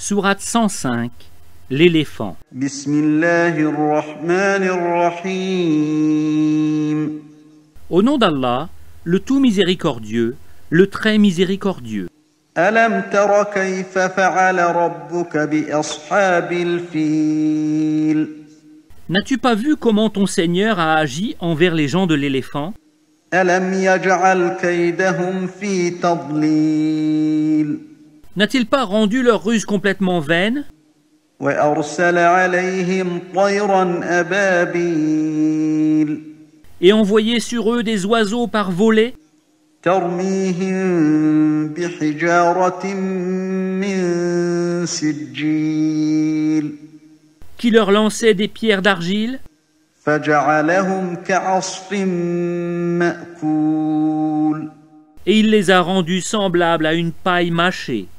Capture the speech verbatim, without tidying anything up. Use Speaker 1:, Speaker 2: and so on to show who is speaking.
Speaker 1: Sourate cent cinq, l'éléphant.
Speaker 2: Bismillahirrahmanirrahim.
Speaker 1: Au nom d'Allah, le tout miséricordieux, le très miséricordieux.
Speaker 2: Alam tara kayfa fa'ala rabbuka bi ashabil fil.
Speaker 1: N'as-tu pas vu comment ton Seigneur a agi envers les gens de l'éléphant?
Speaker 2: Alam yaj'al kaydahum fi tadlil.
Speaker 1: N'a-t-il pas rendu leur ruse complètement vaine?
Speaker 2: Wa arsala alayhim tayran ababil.
Speaker 1: Et envoyé sur eux des oiseaux par volée?
Speaker 2: Tarmihim bihijaratin min sijjil.
Speaker 1: Qui leur lançait des pierres d'argile?
Speaker 2: Faja'alahum ka'asfin ma'kul.
Speaker 1: Et il les a rendus semblables à une paille mâchée.